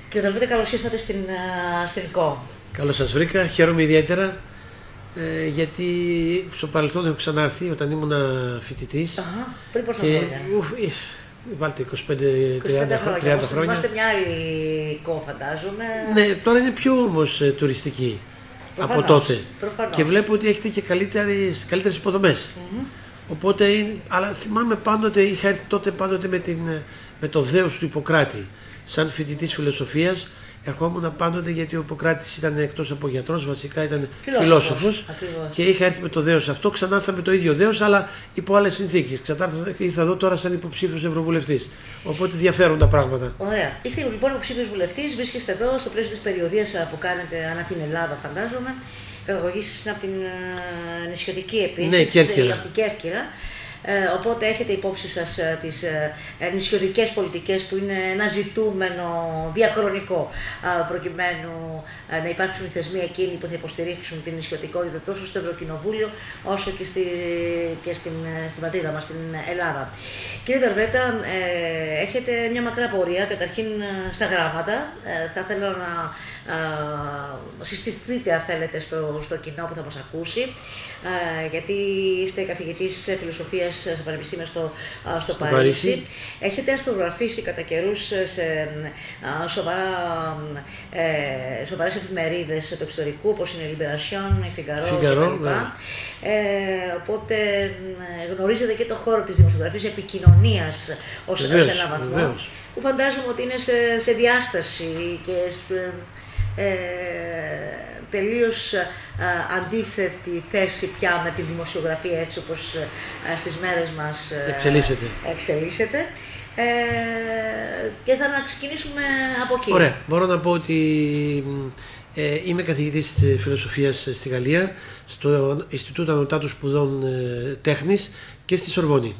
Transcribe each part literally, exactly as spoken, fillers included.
Κύριε Δαλβίτα, καλώς ήρθατε στην, στην ΚΟ. Καλώς σας βρήκα, χαίρομαι ιδιαίτερα ε, γιατί στο παρελθόν έχω ξανάρθει όταν ήμουν φοιτητής. Αχα, πριν πόσα και, χρόνια? Ουφ, βάλτε είκοσι πέντε τριάντα χρόνια. τριάντα χρόνια. Είμαστε μια άλλη ΚΟ, φαντάζομαι. Ναι, τώρα είναι πιο όμως ε, τουριστική. Προφανώς, από τότε. Προφανώς. Και βλέπω ότι έχετε και καλύτερες, καλύτερες υποδομές. Mm-hmm. Οπότε, αλλά θυμάμαι πάντοτε, είχα έρθει τότε πάντοτε με, την, με το δέος του Ιπποκράτη. Σαν φοιτητής φιλοσοφίας, ερχόμουν πάντοτε γιατί ο Ιπποκράτης ήταν εκτός από γιατρός, βασικά ήταν φιλόσοφος. Και είχα έρθει με το δέος αυτό, ξανάρθα με το ίδιο δέος, αλλά υπό άλλες συνθήκες. Ξανάρθα και ήρθα εδώ τώρα σαν υποψήφιος ευρωβουλευτής. Οπότε διαφέρουν τα πράγματα. Ωραία. Είστε λοιπόν υποψήφιος βουλευτής, βρίσκεστε εδώ στο πλαίσιο της περιοδίας που κάνετε ανά την Ελλάδα, φαντάζομαι. Καταγωγής είναι από την uh, νησιωτική επίσης, ναι, Κέρκυρα. Από την Κέρκυρα. Ε, οπότε έχετε υπόψη σας ε, τις ε, νησιωτικές πολιτικές που είναι ένα ζητούμενο διαχρονικό ε, προκειμένου ε, να υπάρξουν οι θεσμοί εκείνοι που θα υποστηρίξουν την νησιωτικότητα τόσο στο Ευρωκοινοβούλιο όσο και, στη, και στην, στην πατρίδα μας, στην Ελλάδα. Κύριε Δαλβέτα, ε, έχετε μια μακρά πορεία, καταρχήν στα γράμματα. Ε, θα ήθελα να ε, συστηθείτε αν θέλετε στο, στο κοινό που θα μας ακούσει, ε, γιατί είστε καθηγητής φιλοσοφίας στο Πανεπιστήμιο στο, στο, στο Παρίσι. Παρίσι. Έχετε αρθρογραφήσει κατά καιρούς σε σοβαρά, ε, σοβαρές εφημερίδες του εξωτερικού, όπως είναι η Libération, η Figaro κλπ. Ε, οπότε γνωρίζετε και το χώρο της δημοσιογραφίας επικοινωνίας ως, ως ένα βαθμό, βεβαίως. Που φαντάζομαι ότι είναι σε, σε διάσταση και ε, τελείως α, αντίθετη θέση πια με τη δημοσιογραφία έτσι όπως α, στις μέρες μας εξελίσσεται. εξελίσσεται. Ε, και θα να ξεκινήσουμε από εκεί. Ωραία. Μπορώ να πω ότι ε, είμαι καθηγητής φιλοσοφίας στη Γαλλία, στο Ινστιτούτο Ανωτάτων Σπουδών ε, Τέχνης και στη Σορβόνη.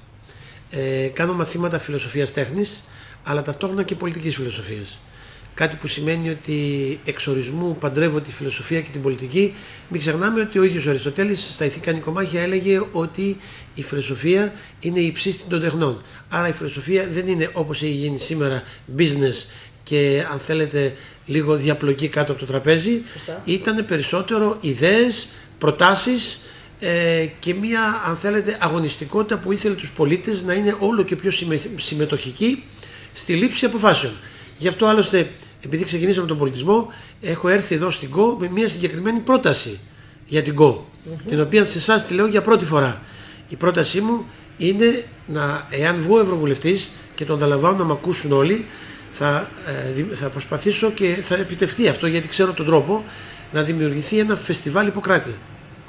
Ε, κάνω μαθήματα φιλοσοφίας τέχνης, αλλά ταυτόχρονα και πολιτικής φιλοσοφίας. Κάτι που σημαίνει ότι εξ ορισμού παντρεύω τη φιλοσοφία και την πολιτική. Μην ξεχνάμε ότι ο ίδιος ο Αριστοτέλης στα Ηθικά Νικομάχια έλεγε ότι η φιλοσοφία είναι η υψίστη των τεχνών. Άρα η φιλοσοφία δεν είναι όπως έχει γίνει σήμερα business και αν θέλετε λίγο διαπλοκή κάτω από το τραπέζι. Ήταν περισσότερο ιδέες, προτάσεις ε, και μια αν θέλετε αγωνιστικότητα που ήθελε τους πολίτες να είναι όλο και πιο συμμετοχικοί στη λήψη αποφάσεων. Γι' αυτό άλλωστε, επειδή ξεκινήσαμε τον πολιτισμό, έχω έρθει εδώ στην ΚΟ με μια συγκεκριμένη πρόταση για την ΚΟ, mm-hmm. την οποία σε εσάς τη λέω για πρώτη φορά. Η πρότασή μου είναι να, εάν βγω ευρωβουλευτής και το ανταλαμβάνω να με ακούσουν όλοι, θα, ε, θα προσπαθήσω και θα επιτευχθεί αυτό, γιατί ξέρω τον τρόπο, να δημιουργηθεί ένα φεστιβάλ Ιπποκράτη.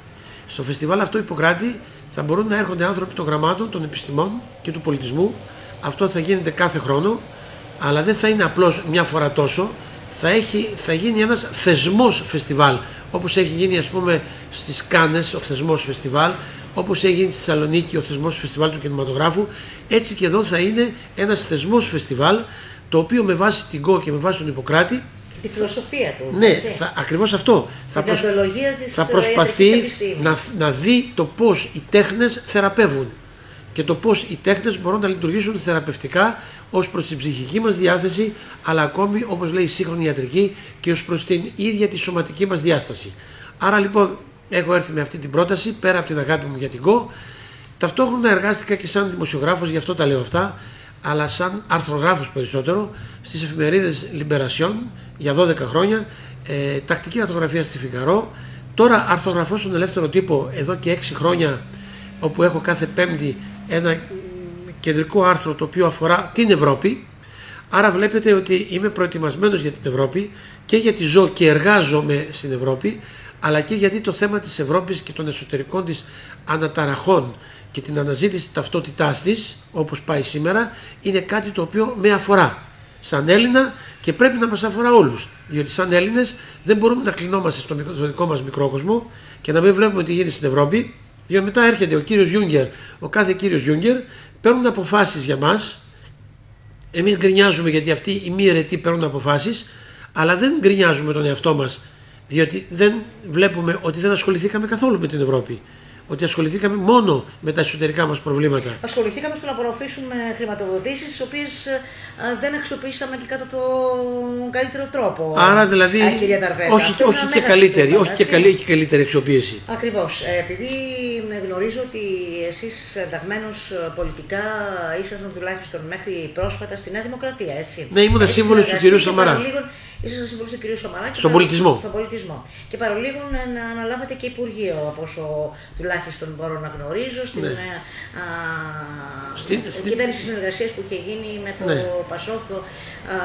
Στο φεστιβάλ αυτό Ιπποκράτη θα μπορούν να έρχονται άνθρωποι των γραμμάτων, των επιστημών και του πολιτισμού. Αυτό θα γίνεται κάθε χρόνο. Αλλά δεν θα είναι απλώς μια φορά τόσο, θα, έχει, θα γίνει ένας θεσμός φεστιβάλ, όπως έχει γίνει ας πούμε στις Κάνες ο θεσμός φεστιβάλ, όπως έχει γίνει στη Θεσσαλονίκη ο θεσμός φεστιβάλ του κινηματογράφου, έτσι και εδώ θα είναι ένας θεσμός φεστιβάλ, το οποίο με βάση την ΚΟ και με βάση τον Ιπποκράτη, τη φιλοσοφία του. Ναι, θα, ακριβώς αυτό. Θα, προσ... της θα προσπαθεί να, να δει το πώς οι τέχνες θεραπεύουν και το πώς οι τέχνες μπορούν να λειτουργήσουν θεραπευτικά ως προς την ψυχική μας διάθεση, αλλά ακόμη, όπως λέει η σύγχρονη ιατρική, και ως προς την ίδια τη σωματική μας διάσταση. Άρα λοιπόν έχω έρθει με αυτή την πρόταση, πέρα από την αγάπη μου για την ΚΟ. Ταυτόχρονα εργάστηκα και σαν δημοσιογράφος, γι' αυτό τα λέω αυτά, αλλά σαν αρθρογράφος περισσότερο, στις εφημερίδες Libération για δώδεκα χρόνια, ε, τακτική αρθρογραφία στη Figaro. Τώρα αρθρογραφώ στον Ελεύθερο Τύπο εδώ και έξι χρόνια, όπου έχω κάθε Πέμπτη ένα κεντρικό άρθρο το οποίο αφορά την Ευρώπη. Άρα βλέπετε ότι είμαι προετοιμασμένος για την Ευρώπη και γιατί ζω και εργάζομαι στην Ευρώπη, αλλά και γιατί το θέμα της Ευρώπης και των εσωτερικών της αναταραχών και την αναζήτηση ταυτότητάς της, όπως πάει σήμερα, είναι κάτι το οποίο με αφορά σαν Έλληνα και πρέπει να μας αφορά όλους. Διότι σαν Έλληνες δεν μπορούμε να κλεινόμαστε στο δικό μας μικρό κόσμο και να μην βλέπουμε τι γίνει στην Ευρώπη. Διότι μετά έρχεται ο κύριος Γιούγκερ, ο κάθε κύριος Γιούγκερ, παίρνουν αποφάσεις για μας. Εμείς γκρινιάζουμε γιατί αυτοί οι μη αιρετοί παίρνουν αποφάσεις, αλλά δεν γκρινιάζουμε τον εαυτό μας, διότι δεν βλέπουμε ότι δεν ασχοληθήκαμε καθόλου με την Ευρώπη. ότι ασχοληθήκαμε μόνο με τα εσωτερικά μας προβλήματα. Ασχοληθήκαμε στο να απορροφήσουμε χρηματοδοτήσεις, τις οποίες δεν αξιοποιήσαμε και κατά τον καλύτερο τρόπο. Άρα δηλαδή, α, κυρία Ταρβέτα, όχι, όχι, και καλύτερη, όχι και καλή, και καλύτερη αξιοποίηση. Ακριβώς. Επειδή γνωρίζω ότι εσείς ενταγμένος πολιτικά ήσασταν τουλάχιστον μέχρι πρόσφατα στη Νέα Δημοκρατία, έτσι. Ναι, ήμουν σύμβολος του κυρίου Σαμαρά. Ήσασταν σύμβολος του κυρίου Σαμαρά. Στον πολιτισμό. Στον πολιτισμό. Και παρολίγο να αναλάβατε και Υπουργείο, από όσο τουλάχιστον μπορώ να γνωρίζω, στην ναι. α, στην, στην... κυβέρνηση συνεργασίας που είχε γίνει με το ναι. Πασόκ το, α,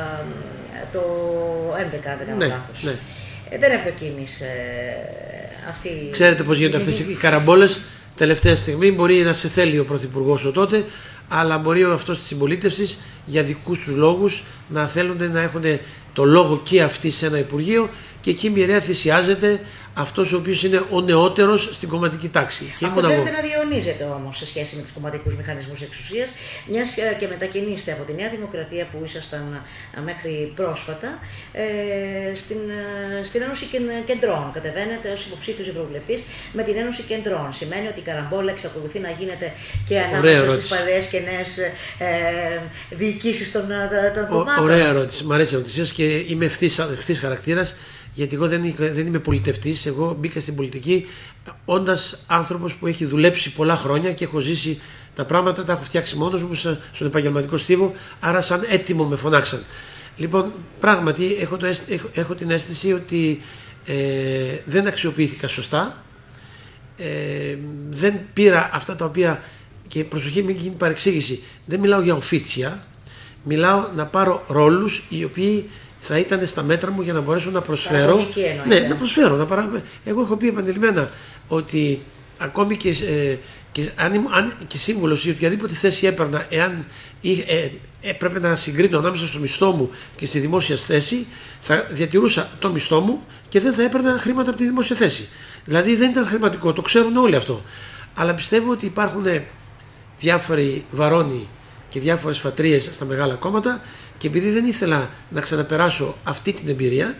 το έντεκα, αν δεν κάνω ναι. λάθος. Ναι. Ε, δεν ευδοκίμησε αυτή. Ξέρετε πώς γίνονται αυτές οι καραμπόλες. Τελευταία στιγμή μπορεί να σε θέλει ο Πρωθυπουργός ο τότε, αλλά μπορεί ο αυτός της συμπολίτευσης για δικούς τους λόγους να θέλουν να έχουν το λόγο και αυτοί σε ένα Υπουργείο και εκεί μοιραία θυσιάζεται αυτός ο οποίος είναι ο νεότερος στην κομματική τάξη. Αυτό φαίνεται να διαιωνίζεται όμως σε σχέση με τους κομματικούς μηχανισμούς εξουσίας, μιας και μετακινήστε από τη Νέα Δημοκρατία που ήσασταν μέχρι πρόσφατα ε, στην, στην Ένωση Κεντρών. Κατεβαίνετε ως υποψήφιος ευρωβουλευτής με την Ένωση Κεντρών. Σημαίνει ότι η καραμπόλα εξακολουθεί να γίνεται και ανάμεσα στις παλαιές και νέες ε, διοικήσεις των, των κομμάτων. Ωραία ερώτηση. Μ' αρέσει η ερώτησή σας και είμαι ευθύς χαρακτήρας. Γιατί εγώ δεν, δεν είμαι πολιτευτής, εγώ μπήκα στην πολιτική όντας άνθρωπος που έχει δουλέψει πολλά χρόνια και έχω ζήσει τα πράγματα, τα έχω φτιάξει μόνος μου στον επαγγελματικό στίβο, άρα σαν έτοιμο με φωνάξαν. Λοιπόν, πράγματι έχω, το, έχω, έχω την αίσθηση ότι ε, δεν αξιοποιήθηκα σωστά, ε, δεν πήρα αυτά τα οποία, και προσοχή μην γίνει παρεξήγηση, δεν μιλάω για οφίτσια, μιλάω να πάρω ρόλους οι οποίοι θα ήταν στα μέτρα μου για να μπορέσω να προσφέρω. Ναι, να προσφέρω. Να παρά... Εγώ έχω πει επανειλημμένα ότι ακόμη και, ε, και, αν, αν και σύμβουλος ή οποιαδήποτε θέση έπαιρνα, εάν ε, ε, έπρεπε να συγκρίνω ανάμεσα στο μισθό μου και στη δημόσια θέση, θα διατηρούσα το μισθό μου και δεν θα έπαιρνα χρήματα από τη δημόσια θέση. Δηλαδή δεν ήταν χρηματικό, το ξέρουν όλοι αυτό. Αλλά πιστεύω ότι υπάρχουν διάφοροι βαρώνοι και διάφορες φατρίες στα μεγάλα κόμματα και επειδή δεν ήθελα να ξαναπεράσω αυτή την εμπειρία,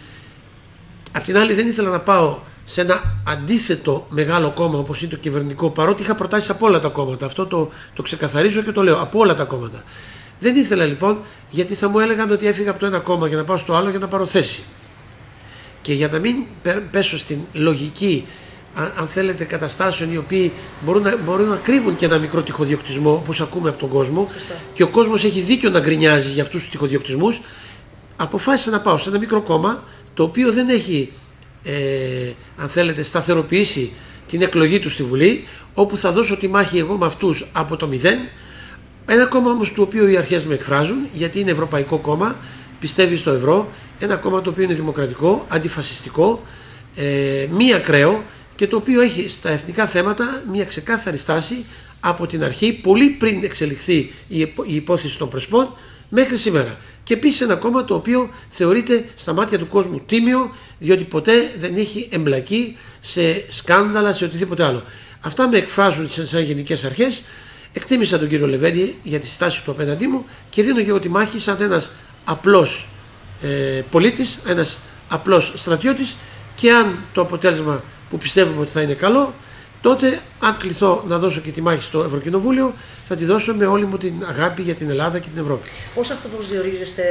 απ' την άλλη δεν ήθελα να πάω σε ένα αντίθετο μεγάλο κόμμα όπως είναι το κυβερνητικό, παρότι είχα προτάσεις από όλα τα κόμματα. Αυτό το, το ξεκαθαρίζω και το λέω, από όλα τα κόμματα. Δεν ήθελα λοιπόν, γιατί θα μου έλεγαν ότι έφυγα από το ένα κόμμα για να πάω στο άλλο για να πάρω θέση. Και για να μην πέσω στην λογική, αν θέλετε, καταστάσεων οι οποίοι μπορούν να, μπορούν να κρύβουν και ένα μικρό τυχοδιοκτισμό, όπως ακούμε από τον κόσμο, Φωστά. και ο κόσμος έχει δίκιο να γκρινιάζει για αυτούς τους τυχοδιοκτισμούς, αποφάσισα να πάω σε ένα μικρό κόμμα το οποίο δεν έχει, ε, αν θέλετε, σταθεροποιήσει την εκλογή του στη Βουλή, όπου θα δώσω τη μάχη εγώ με αυτούς από το μηδέν. Ένα κόμμα όμως του οποίου οι αρχές με εκφράζουν, γιατί είναι ευρωπαϊκό κόμμα, πιστεύει στο ευρώ, ένα κόμμα το οποίο είναι δημοκρατικό, αντιφασιστικό, ε, μη ακραίο, και το οποίο έχει στα εθνικά θέματα μια ξεκάθαρη στάση από την αρχή, πολύ πριν εξελιχθεί η υπόθεση των Πρεσπών μέχρι σήμερα. Και επίσης ένα κόμμα το οποίο θεωρείται στα μάτια του κόσμου τίμιο, διότι ποτέ δεν έχει εμπλακεί σε σκάνδαλα, σε οτιδήποτε άλλο. Αυτά με εκφράζουν σαν γενικές αρχές. Εκτίμησα τον κύριο Λεβέντη για τη στάση του απέναντί μου και δίνω και εγώ τη μάχη σαν ένας απλός ε, πολίτης, ένας απλός στρατιώτης, και αν το αποτέλεσμα που πιστεύουμε ότι θα είναι καλό, τότε αν κληθώ να δώσω και τη μάχη στο Ευρωκοινοβούλιο, θα τη δώσω με όλη μου την αγάπη για την Ελλάδα και την Ευρώπη. Πώς αυτό προσδιορίζεστε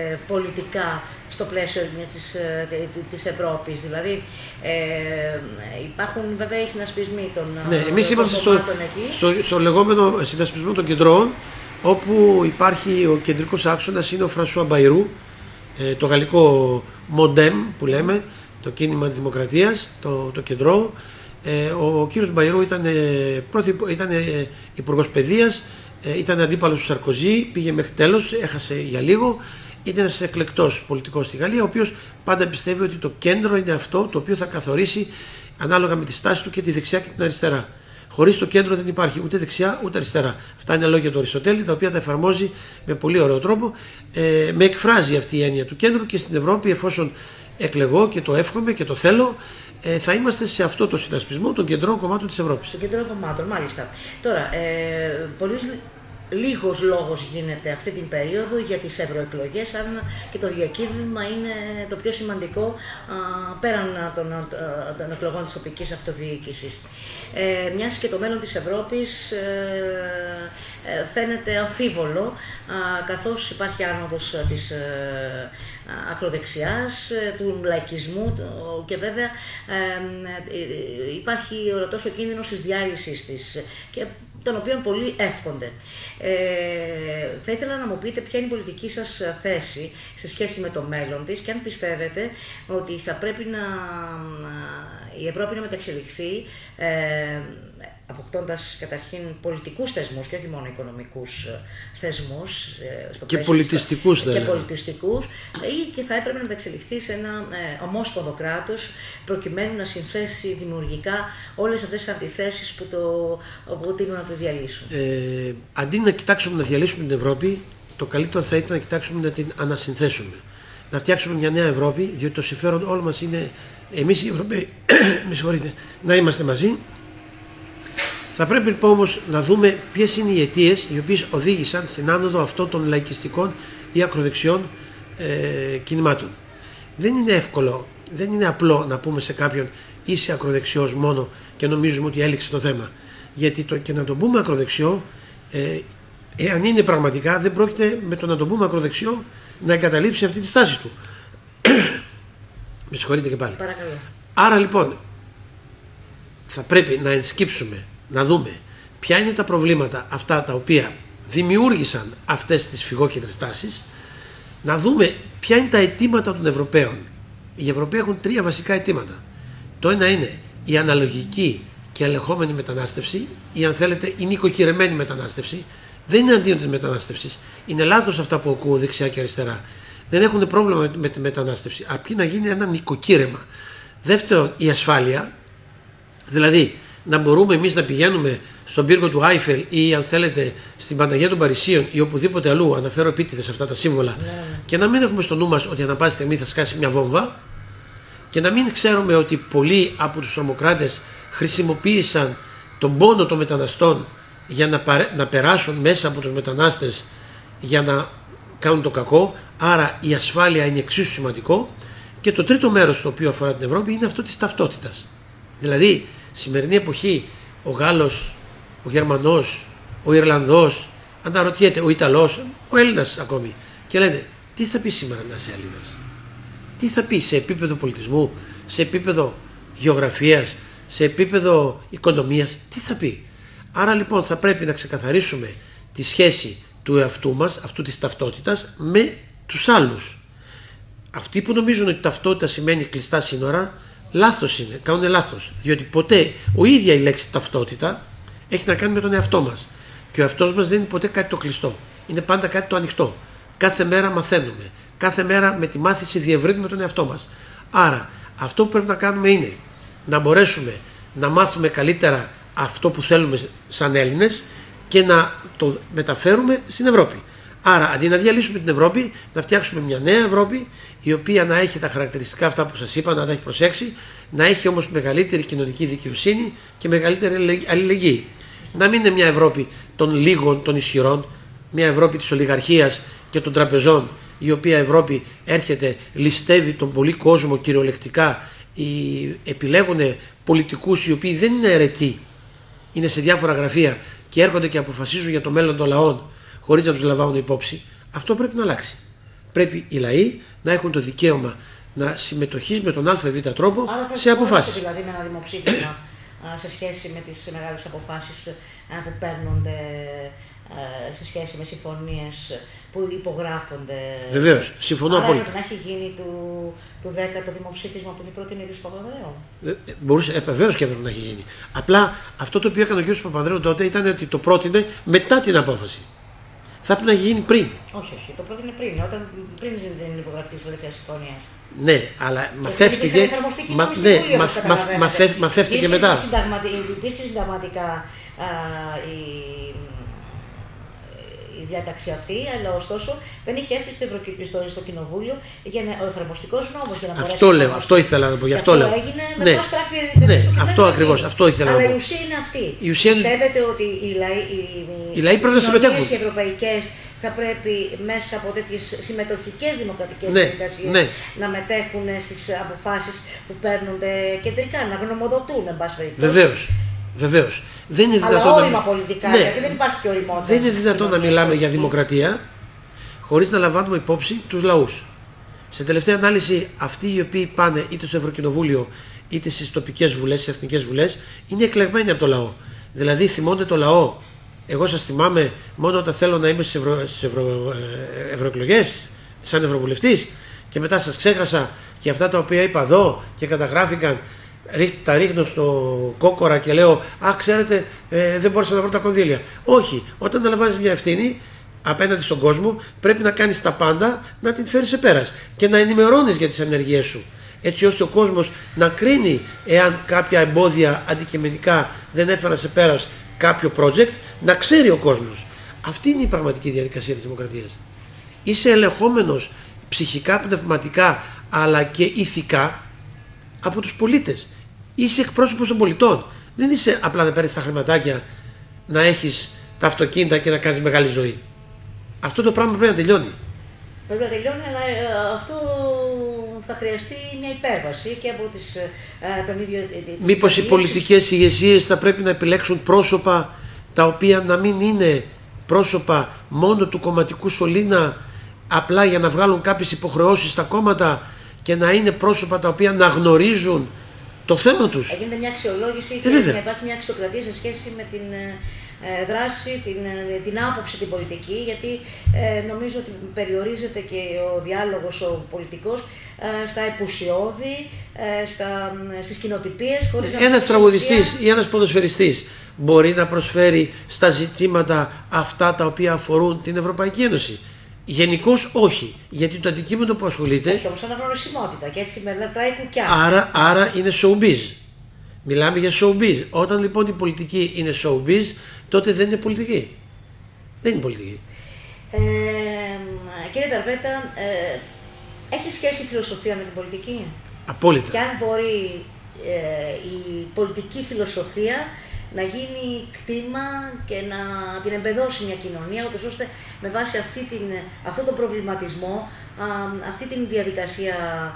πολιτικά στο πλαίσιο της, της Ευρώπης, δηλαδή ε, υπάρχουν βέβαια οι συνασπισμοί των ναι, εμείς είμαστε στο, εκεί. Στο, στο λεγόμενο συνασπισμό των κεντρών, όπου υπάρχει ο κεντρικός άξονας, είναι ο Φρανσουά Μπαϊρού, ε, το γαλλικό Μοντέμ που λέμε, το κίνημα της Δημοκρατίας, το, το κεντρό. Ε, ο, ο κύριος Μπαϊρού ήταν, ε, ήταν ε, υπουργός παιδείας, ε, ήταν αντίπαλος του Σαρκοζή, πήγε μέχρι τέλος, έχασε για λίγο. Ήταν ένας εκλεκτός πολιτικός στη Γαλλία, ο οποίος πάντα πιστεύει ότι το κέντρο είναι αυτό το οποίο θα καθορίσει ανάλογα με τη στάση του και τη δεξιά και την αριστερά. Χωρίς το κέντρο δεν υπάρχει ούτε δεξιά ούτε αριστερά. Αυτά είναι λόγια του Αριστοτέλη, τα οποία τα εφαρμόζει με πολύ ωραίο τρόπο. Ε, με εκφράζει αυτή η έννοια του κέντρου και στην Ευρώπη, εφόσον εκλεγώ και το εύχομαι και το θέλω, ε, θα είμαστε σε αυτό το συνασπισμό των κεντρών κομμάτων της Ευρώπης. Των κεντρών κομμάτων, μάλιστα. Τώρα, ε, πολλοί λίγος λόγος γίνεται αυτή την περίοδο για τις ευρωεκλογές, αν και το διακύβευμα είναι το πιο σημαντικό α, πέραν των, α, των εκλογών της τοπικής αυτοδιοίκησης. Ε, μιας και το μέλλον της Ευρώπης ε, ε, φαίνεται αμφίβολο, α, καθώς υπάρχει άνοδος της ε, ακροδεξιάς, του λαϊκισμού το, και βέβαια ε, ε, υπάρχει ορατός ο κίνδυνος της διάλυσης της, και τον οποίο πολλοί εύχονται. Ε, θα ήθελα να μου πείτε ποια είναι η πολιτική σας θέση σε σχέση με το μέλλον της και αν πιστεύετε ότι θα πρέπει να, η Ευρώπη να μεταξελιχθεί ε, αποκτώντας καταρχήν πολιτικούς θεσμούς και όχι μόνο οικονομικούς θεσμούς στο και πολιτιστικούς στο, και πολιτιστικούς, ή και θα έπρεπε να μεταξελιχθεί σε ένα ε, ομόσπονδο κράτος προκειμένου να συνθέσει δημιουργικά όλες αυτές τις αντιθέσεις που, το, που τείνουν να το διαλύσουν. Ε, αντί να κοιτάξουμε να διαλύσουμε την Ευρώπη, το καλύτερο θα ήταν να κοιτάξουμε να την ανασυνθέσουμε. Να φτιάξουμε μια νέα Ευρώπη, διότι το συμφέρον όλων μας είναι εμείς οι Ευρωπαίοι με συγχωρείτε, να είμαστε μαζί. Θα πρέπει λοιπόν όμως να δούμε ποιες είναι οι αιτίες οι οποίες οδήγησαν στην άνοδο αυτών των λαϊκιστικών ή ακροδεξιών ε, κινημάτων. Δεν είναι εύκολο, δεν είναι απλό να πούμε σε κάποιον είσαι ακροδεξιός μόνο και νομίζουμε ότι έληξε το θέμα. Γιατί το, και να τον πούμε ακροδεξιό, ε, εάν είναι πραγματικά, δεν πρόκειται με το να τον πούμε ακροδεξιό να εγκαταλείψει αυτή τη στάση του. Με συγχωρείτε και πάλι. Παρακαλώ. Άρα λοιπόν θα πρέπει να ενσκύψουμε, να δούμε ποια είναι τα προβλήματα αυτά τα οποία δημιούργησαν αυτές τις φυγόκεντρες τάσεις, να δούμε ποια είναι τα αιτήματα των Ευρωπαίων. Οι Ευρωπαίοι έχουν τρία βασικά αιτήματα. Το ένα είναι η αναλογική και ελεγχόμενη μετανάστευση, ή αν θέλετε η νοικοκυρεμένη μετανάστευση. Δεν είναι αντίον της μετανάστευσης. Είναι λάθος αυτά που ακούω δεξιά και αριστερά. Δεν έχουν πρόβλημα με τη μετανάστευση, αρκεί να γίνει ένα νοικοκύρεμα. Δεύτερον, η ασφάλεια, δηλαδή να μπορούμε εμείς να πηγαίνουμε στον πύργο του Άιφελ ή αν θέλετε στην Παναγία των Παρισίων ή οπουδήποτε αλλού, αναφέρω επίτηδες αυτά τα σύμβολα, yeah. και να μην έχουμε στο νου μας ότι ανά πάση στιγμή θα σκάσει μια βόμβα, και να μην ξέρουμε ότι πολλοί από τους τρομοκράτες χρησιμοποίησαν τον πόνο των μεταναστών για να, παρε... να περάσουν μέσα από τους μετανάστες για να κάνουν το κακό. Άρα η ασφάλεια είναι εξίσου σημαντικό. Και το τρίτο μέρος το οποίο αφορά την Ευρώπη είναι αυτό της ταυτότητας. Δηλαδή, σημερινή εποχή ο Γάλλος, ο Γερμανός, ο Ιρλανδός, αναρωτιέται ο Ιταλός, ο Έλληνας ακόμη, και λένε τι θα πει σήμερα να είσαι Έλληνας, τι θα πει σε επίπεδο πολιτισμού, σε επίπεδο γεωγραφίας, σε επίπεδο οικονομίας, τι θα πει. Άρα λοιπόν θα πρέπει να ξεκαθαρίσουμε τη σχέση του εαυτού μας, αυτού της ταυτότητας, με τους άλλους. Αυτοί που νομίζουν ότι ταυτότητα σημαίνει κλειστά σύνορα, λάθος είναι, κάνουν λάθος. Διότι ποτέ ο ίδια η λέξη ταυτότητα έχει να κάνει με τον εαυτό μας. Και ο εαυτός μας δεν είναι ποτέ κάτι το κλειστό. Είναι πάντα κάτι το ανοιχτό. Κάθε μέρα μαθαίνουμε. Κάθε μέρα με τη μάθηση διευρύνουμε τον εαυτό μας. Άρα αυτό που πρέπει να κάνουμε είναι να μπορέσουμε να μάθουμε καλύτερα αυτό που θέλουμε σαν Έλληνες και να το μεταφέρουμε στην Ευρώπη. Άρα αντί να διαλύσουμε την Ευρώπη, να φτιάξουμε μια νέα Ευρώπη, η οποία να έχει τα χαρακτηριστικά αυτά που σας είπα, να τα έχει προσέξει, να έχει όμως μεγαλύτερη κοινωνική δικαιοσύνη και μεγαλύτερη αλληλεγγύη. Να μην είναι μια Ευρώπη των λίγων, των ισχυρών, μια Ευρώπη της ολιγαρχίας και των τραπεζών, η οποία Ευρώπη έρχεται, ληστεύει τον πολύ κόσμο κυριολεκτικά, επιλέγουν πολιτικούς οι οποίοι δεν είναι αιρετοί, είναι σε διάφορα γραφεία και έρχονται και αποφασίζουν για το μέλλον των λαών χωρίς να τους λαμβάνουν υπόψη. Αυτό πρέπει να αλλάξει. Πρέπει οι λαοί να έχουν το δικαίωμα να συμμετοχής με τον ΑΒ τρόπο άρα σε αποφάσεις. Δηλαδή με ένα δημοψήφισμα σε σχέση με τις μεγάλες αποφάσεις που παίρνονται, σε σχέση με συμφωνίες που υπογράφονται. Βεβαίως, συμφωνώ άρα απόλυτα. Άρα να έχει γίνει του, του δέκα το δημοψήφισμα που έχει πρότεινε ο κ. Παπανδρέου. Ε, μπορούσε, ε, βεβαίως και έπρεπε να έχει γίνει. Απλά αυτό το οποίο έκανε ο κ. Παπανδρέου τότε ήταν ότι το πρότεινε μετά την απόφαση. Θα πρέπει να έχει γίνει πριν. Όχι, όχι, το πρότεινε πριν, όταν πριν την υπογραφή της Ελεύθερης Συμφωνίας. Ναι, αλλά μαθεύτηκε. Μα, ναι, μαθ, μαθ, μαθ, μαθεύτηκε μετά. Υπήρχε συνταγματικά η, η διάταξη αυτή, αλλά ωστόσο δεν είχε έρθει στο, Ευρω... στο, στο Κοινοβούλιο για να... ο εφαρμοστικός νόμος για να μπορέσει. Αυτό λέω, αυτό ήθελα να πω. Γι' αυτό, αυτό λέω. έγινε με ναι. fast track διαδικασία. Ναι, αυτό ακριβώς, αυτό ήθελα αλλά να πω. Αλλά η ουσία είναι αυτή. Η ουσία... Πιστεύετε ότι οι λαοί, οι, οι λαοί πρέπει να συμμετέχουν. Οι ευρωπαϊκές θα πρέπει μέσα από τέτοιες συμμετοχικές δημοκρατικές ναι, διαδικασίες ναι. να μετέχουν στις αποφάσεις που παίρνονται κεντρικά, να γνωμοδοτούν, εν πάση περιπτώσει. Βεβαίως. Βεβαίως. Δεν είναι δυνατόν. Αλλά όρημα να... πολιτικά, ναι. γιατί δεν υπάρχει και οριμότητα. Δεν είναι δυνατόν να μιλάμε για δημοκρατία χωρίς να λαμβάνουμε υπόψη τους λαούς. Σε τελευταία ανάλυση, αυτοί οι οποίοι πάνε είτε στο Ευρωκοινοβούλιο είτε στις τοπικές βουλές, στις εθνικές βουλές, είναι εκλεγμένοι από το λαό. Δηλαδή, θυμώνται το λαό. Εγώ σας θυμάμαι μόνο όταν θέλω να είμαι στις ευρω... ευρω... ευρωεκλογές, σαν ευρωβουλευτής, και μετά σας ξέχασα και αυτά τα οποία είπα εδώ και καταγράφηκαν. Τα ρίχνω στο κόκορα και λέω «Α, ξέρετε, ε, δεν μπόρεσα να βρω τα κονδύλια». Όχι, όταν αναλαμβάνεις μια ευθύνη απέναντι στον κόσμο, πρέπει να κάνεις τα πάντα να την φέρεις σε πέρας και να ενημερώνεις για τις ενεργειές σου, έτσι ώστε ο κόσμος να κρίνει εάν κάποια εμπόδια αντικειμενικά δεν έφεραν σε πέρας κάποιο project, να ξέρει ο κόσμος. Αυτή είναι η πραγματική διαδικασία της δημοκρατίας. Είσαι ελεγχόμενος ψυχικά, πνευματικά αλλά και ηθικά από τους πολίτες. Είσαι εκπρόσωπος των πολιτών. Δεν είσαι απλά να παίρνεις τα χρηματάκια, να έχεις τα αυτοκίνητα και να κάνεις μεγάλη ζωή. Αυτό το πράγμα πρέπει να τελειώνει. Πρέπει να τελειώνει, αλλά αυτό θα χρειαστεί μια υπέρβαση και από τις, τον ίδιο... Μήπως οι πολιτικές ηγεσίες θα πρέπει να επιλέξουν πρόσωπα τα οποία να μην είναι πρόσωπα μόνο του κομματικού σωλήνα, απλά για να βγάλουν κάποιες υποχρεώσεις στα κόμματα, και να είναι πρόσωπα τα οποία να γνωρίζουν το θέμα τους. Γίνεται μια αξιολόγηση ε, και να υπάρχει μια αξιοκρατία σε σχέση με την ε, δράση, την, ε, την άποψη, την πολιτική, γιατί ε, νομίζω ότι περιορίζεται και ο διάλογος ο πολιτικός ε, στα επουσιώδη, ε, στα, στις κοινοτυπίες. Ένας τραγουδιστής ή ένας ποδοσφαιριστής μπορεί να προσφέρει στα ζητήματα αυτά τα οποία αφορούν την Ευρωπαϊκή Ένωση. Γενικώς όχι, γιατί το αντικείμενο που ασχολείται... Έχει όμως αναγνωρισιμότητα και έτσι μετράει κουκιά. Άρα, άρα είναι showbiz. Μιλάμε για showbiz. Όταν λοιπόν η πολιτική είναι showbiz, τότε δεν είναι πολιτική. Δεν είναι πολιτική. Ε, κύριε Ταρβέτα, ε, έχει σχέση η φιλοσοφία με την πολιτική? Απόλυτα. Και αν μπορεί ε, η πολιτική φιλοσοφία να γίνει κτήμα και να την εμπεδώσει μια κοινωνία, ούτως ώστε με βάση αυτή την, αυτό τον προβληματισμό, α, αυτή την διαδικασία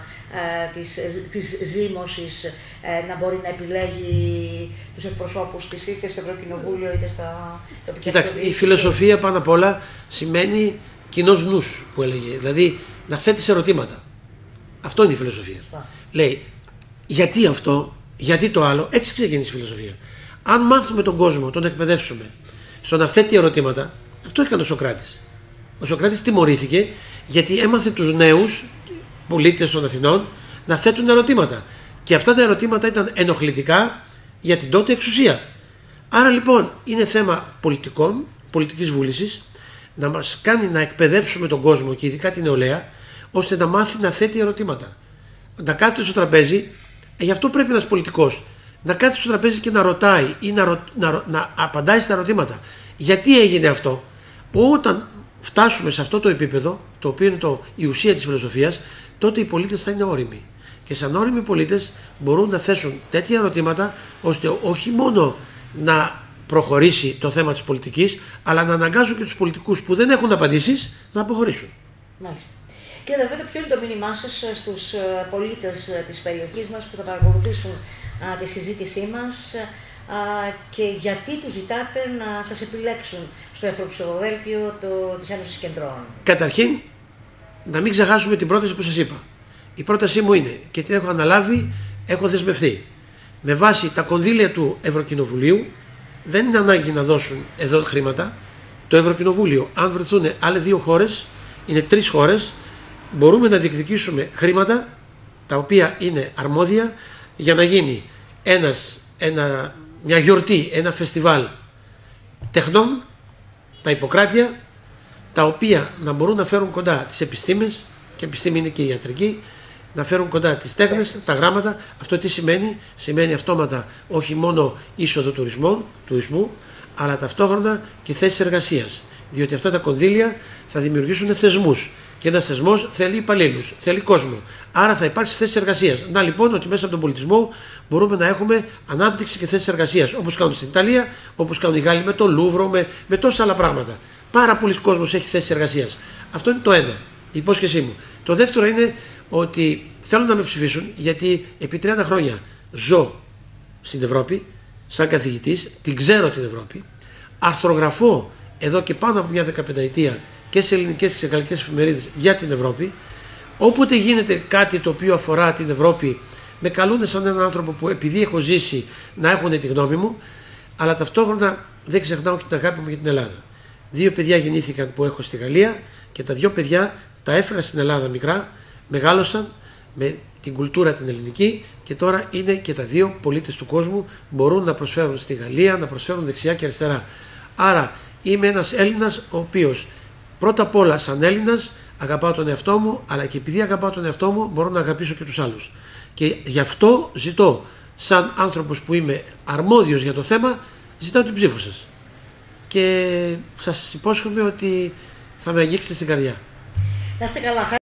α, της, της ζήμωσης α, να μπορεί να επιλέγει τους εκπροσώπους της είτε στο Ευρωκοινοβούλιο είτε στα τοπικά. Κοιτάξτε, η φιλοσοφία πάνω απ' όλα σημαίνει κοινός νους, που έλεγε. Δηλαδή να θέτεις ερωτήματα. Αυτό είναι η φιλοσοφία. Στα. Λέει, γιατί αυτό, γιατί το άλλο, έτσι ξεκίνησε η φιλοσοφία. Αν μάθουμε τον κόσμο, τον εκπαιδεύσουμε στο να θέτει ερωτήματα, αυτό έκανε ο Σωκράτης. Ο Σωκράτης τιμωρήθηκε γιατί έμαθε τους νέους πολίτες των Αθηνών να θέτουν ερωτήματα. Και αυτά τα ερωτήματα ήταν ενοχλητικά για την τότε εξουσία. Άρα λοιπόν είναι θέμα πολιτικών, πολιτικής βούλησης, να μας κάνει να εκπαιδεύσουμε τον κόσμο και ειδικά την νεολαία, ώστε να μάθει να θέτει ερωτήματα. Να κάθεται στο τραπέζι, γι' αυτό πρέπει ένας πολιτικός να κάθεται στο τραπέζι και να ρωτάει ή να, ρω... να... να απαντάει στα ερωτήματα. Γιατί έγινε αυτό? Όταν φτάσουμε σε αυτό το επίπεδο, το οποίο είναι το... η ουσία της φιλοσοφίας, τότε οι πολίτες θα είναι όριμοι. Και σαν όριμοι πολίτες μπορούν να θέσουν τέτοια ερωτήματα, ώστε όχι μόνο να προχωρήσει το θέμα της πολιτικής, αλλά να αναγκάζουν και τους πολιτικούς που δεν έχουν απαντήσεις να αποχωρήσουν. Μάλιστα. Κύριε Ταρβέτα, ποιο είναι το μήνυμά σας στους πολίτες της περιοχής μας που θα παρακολουθήσουν α, τη συζήτησή μας α, και γιατί τους ζητάτε να σας επιλέξουν στο Ευρωψηφοδέλτιο της Ένωσης Κεντρών? Καταρχήν, να μην ξεχάσουμε την πρόταση που σας είπα. Η πρότασή μου είναι, και την έχω αναλάβει, έχω δεσμευτεί. Με βάση τα κονδύλια του Ευρωκοινοβουλίου, δεν είναι ανάγκη να δώσουν εδώ χρήματα. Το Ευρωκοινοβούλιο, αν βρεθούν άλλες δύο χώρες, είναι τρεις χώρες, μπορούμε να διεκδικήσουμε χρήματα τα οποία είναι αρμόδια για να γίνει ένας, ένα, μια γιορτή, ένα φεστιβάλ τεχνών, τα Ιπποκράτεια, τα οποία να μπορούν να φέρουν κοντά τις επιστήμες, και επιστήμη είναι και η ιατρική, να φέρουν κοντά τις τέχνες, τα γράμματα. Αυτό τι σημαίνει? Σημαίνει αυτόματα όχι μόνο είσοδο τουρισμού, τουρισμού, αλλά ταυτόχρονα και θέσεις εργασίας. Διότι αυτά τα κονδύλια θα δημιουργήσουν θεσμούς. Και ένας θεσμός θέλει υπαλλήλους, θέλει κόσμο. Άρα θα υπάρξει θέσεις εργασίας. Να λοιπόν ότι μέσα από τον πολιτισμό μπορούμε να έχουμε ανάπτυξη και θέσεις εργασίας. Όπως κάνουν στην Ιταλία, όπως κάνουν οι Γάλλοι με το Λούβρο, με, με τόσα άλλα πράγματα. Πάρα πολλοί κόσμος έχει θέσεις εργασίας. Αυτό είναι το ένα, η υπόσχεσή μου. Το δεύτερο είναι ότι θέλουν να με ψηφίσουν γιατί επί τριάντα χρόνια ζω στην Ευρώπη, σαν καθηγητής, την ξέρω την Ευρώπη, αρθρογραφώ εδώ και πάνω από μια δεκαπενταετία και σε ελληνικές και σε γαλλικές εφημερίδες για την Ευρώπη. Όποτε γίνεται κάτι το οποίο αφορά την Ευρώπη, με καλούν σαν έναν άνθρωπο που επειδή έχω ζήσει να έχουν τη γνώμη μου, αλλά ταυτόχρονα δεν ξεχνάω και την αγάπη μου για την Ελλάδα. Δύο παιδιά γεννήθηκαν που έχω στη Γαλλία και τα δύο παιδιά τα έφερα στην Ελλάδα μικρά, μεγάλωσαν με την κουλτούρα την ελληνική και τώρα είναι και τα δύο πολίτες του κόσμου, μπορούν να προσφέρουν στη Γαλλία, να προσφέρουν δεξιά και αριστερά. Άρα είμαι ένας Έλληνας ο οποίος πρώτα απ' όλα σαν Έλληνας αγαπάω τον εαυτό μου, αλλά και επειδή αγαπάω τον εαυτό μου μπορώ να αγαπήσω και τους άλλους. Και γι' αυτό ζητώ, σαν άνθρωπος που είμαι αρμόδιος για το θέμα, ζητάω την ψήφο σας. Και σας υπόσχομαι ότι θα με αγγίξετε στην καρδιά. Να είστε καλά.